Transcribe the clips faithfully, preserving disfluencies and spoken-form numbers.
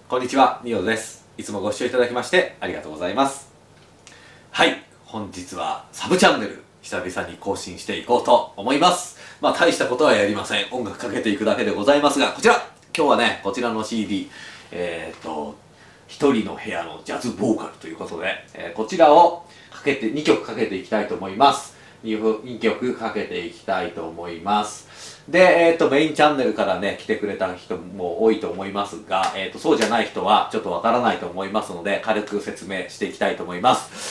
こんにちは、ニオです。いつもご視聴いただきましてありがとうございます。はい、本日はサブチャンネル久々に更新していこうと思います。まあ大したことはやりません。音楽かけていくだけでございますが、こちら今日はね、こちらの シーディー、えー、っと一人の部屋のジャズボーカルということで、えー、こちらをかけてにきょくかけていきたいと思います。にきょくかけていきたいと思います。で、えっと、メインチャンネルからね、来てくれた人も多いと思いますが、えっと、そうじゃない人はちょっとわからないと思いますので、軽く説明していきたいと思います。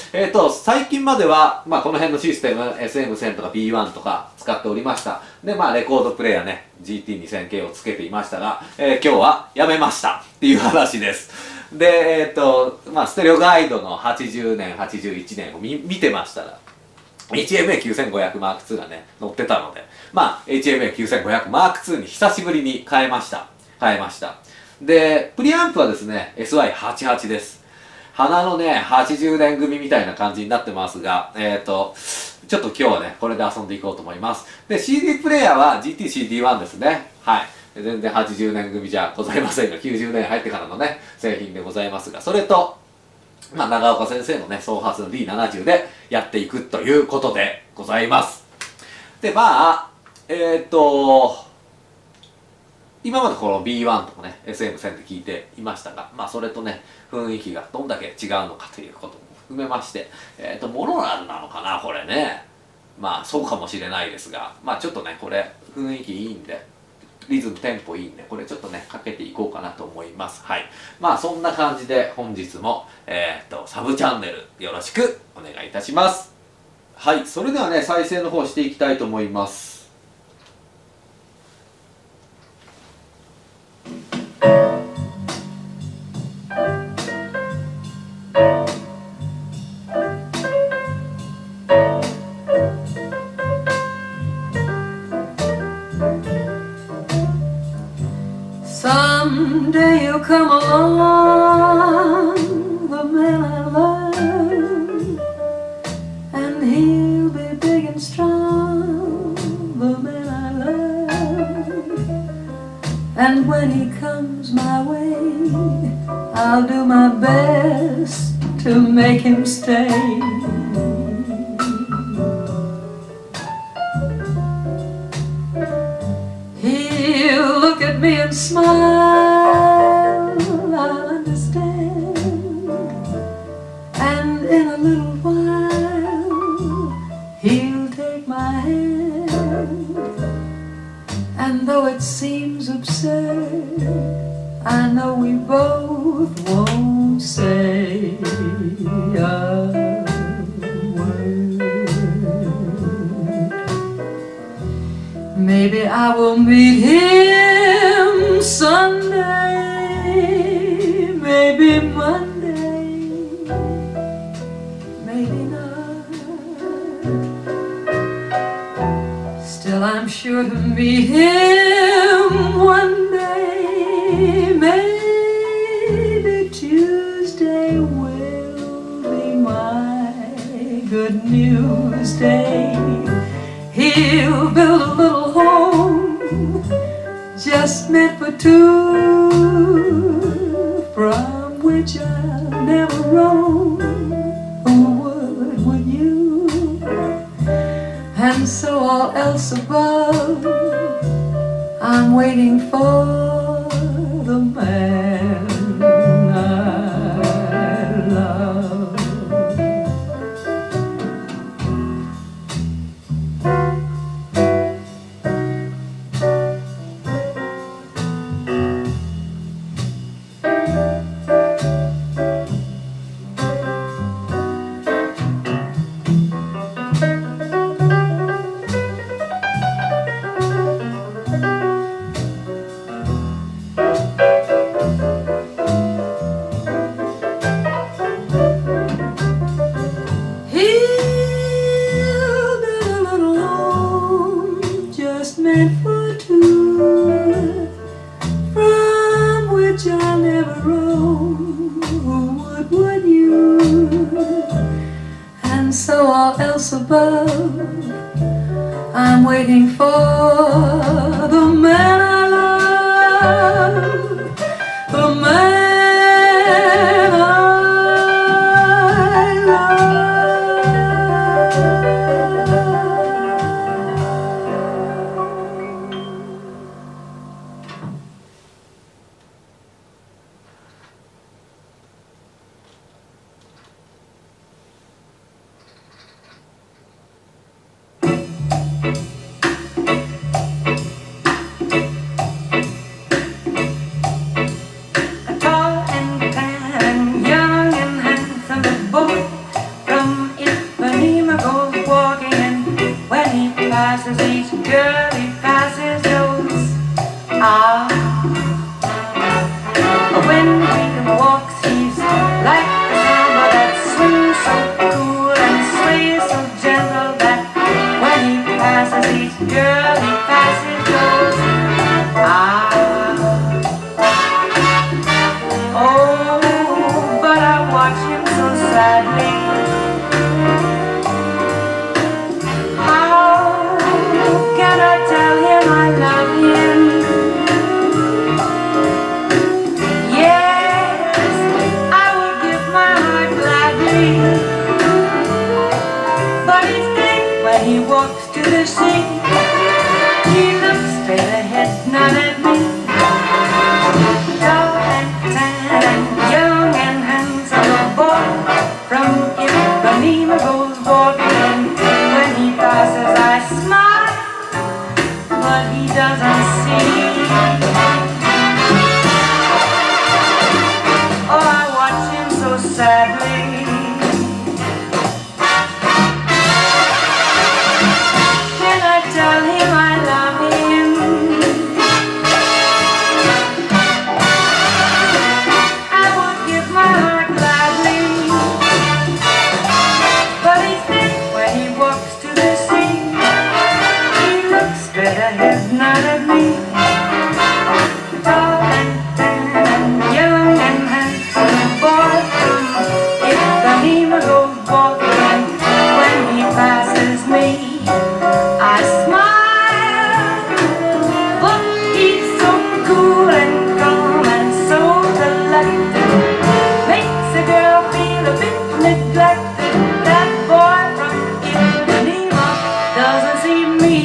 えっと、最近までは、まあ、この辺のシステム、エスエムせん とか ビーワン とか使っておりました。で、まあ、レコードプレイヤーね、ジーティーにせんケー をつけていましたが、えー、今日はやめましたっていう話です。で、えっと、まあ、ステレオガイドのはちじゅうねん、はちじゅういちねんを見、見てましたら、エイチエムエーきゅうせんごひゃくマークツー がね、載ってたので、まあ、エイチエムエーきゅうせんごひゃくマークツー に久しぶりに変えました。変えました。で、プリアンプはですね、エスワイはちじゅうはち です。花のね、はちじゅうねん組みたいな感じになってますが、えっと、ちょっと今日はね、これで遊んでいこうと思います。で、シーディー プレイヤーは ジーティーシーディーワン ですね。はい。全然はちじゅうねん組じゃございませんが、きゅうじゅうねん入ってからのね、製品でございますが、それと、まあ、長岡先生のね、創発の ディーななじゅう でやっていくということでございます。で、まあ、えっと、今までこの ビーワン とかね、エスエムせん で聞いていましたが、まあ、それとね、雰囲気がどんだけ違うのかということも含めまして、えっと、モノラルなのかな、これね。まあ、そうかもしれないですが、まあ、ちょっとね、これ、雰囲気いいんで、リズム、テンポいいんで、これちょっとね、かけていこうかなと思います。はい。まあ、そんな感じで、本日も、えー、っと、サブチャンネル、よろしくお願いいたします。はい。それではね、再生の方していきたいと思います。 Someday you'll come along, the man I love, and he'll be big and strong, the man I love. And when he comes my way, I'll do my best to make him stay. He'll look at me and smile, I'll understand, and in a little while he'll take my hand. And though it seems absurd, I know we both won't say a word. Maybe I will meet him Sunday, maybe Monday, maybe not. Still I'm sure to meet him one day. Maybe Tuesday will be my good news day. He'll build a little home just meant for two, from which I'll never roam. Who would, would you? And so all else above, I'm waiting for the man I love. Meant for two, from which I never roam. Who would, would you? And so all else above, I'm waiting for the man I love, the man Ah, when he walks, he's like the summer that swings so cool and sways so gentle that when he passes each girl he passes goes. Ah, oh, but I watch him so sadly. How can I tell him I love him? Yes, I would give my heart gladly, but each day when he walks to the sea, he looks straight ahead, not at me. Tall and tan and young and handsome, a boy from Ipanema goes walking. When he passes I smile, but he doesn't see. Oh, I watch him so sadly. Can I tell him I love him? I would give my heart gladly, but each day when he walks to the sea, he looks straight ahead, not at me. Tall and tan and young and handsome, boy from Ipanema goes walking. When he passes me, I smile, but he's so cool and calm and so delightful, makes a girl feel a bit neglected. That boy from Ipanema doesn't see me.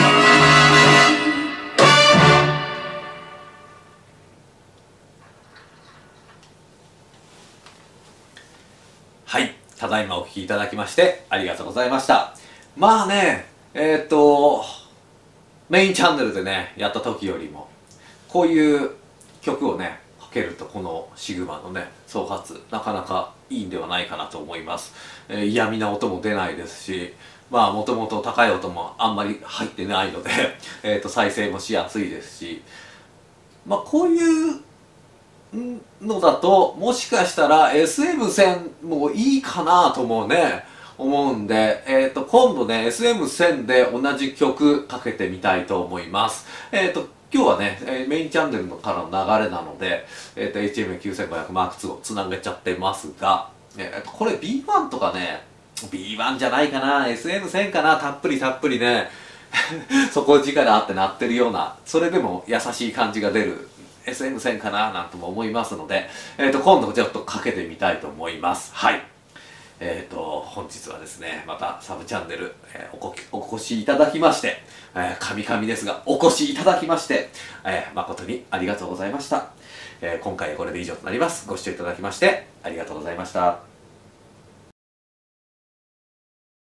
はい、ただいまお聴きいただきましてありがとうございました。まあね、えっとメインチャンネルでねやった時よりもこういう曲をねかけると、このシグマのね奏発なかなかいいんではないかなと思います。えー、嫌味な音も出ないですし、まあもともと高い音もあんまり入ってないのでえと再生もしやすいですし、まあこういうのだともしかしたら エスエムせん もいいかなともね思うんで、えー、と今度ね エスエムせん で同じ曲かけてみたいと思います。えっ、ー、と今日はね、えー、メインチャンネルからの流れなので、えー、と エイチエムきゅうせんごひゃくマークツー をつなげちゃってますが、えー、とこれ ビーワン とかね ビーワン じゃないかな エスエムせん かな、たっぷりたっぷりね底力あって鳴ってるような、それでも優しい感じが出るエスエムせん かななんとも思いますので、えー、と今度ちょっとかけてみたいと思います。はい。えー、と本日はですねまたサブチャンネル、えー、おこお越しいただきまして、えー、神々ですがお越しいただきまして、えー、誠にありがとうございました。えー、今回はこれで以上となります。ご視聴いただきましてありがとうございました。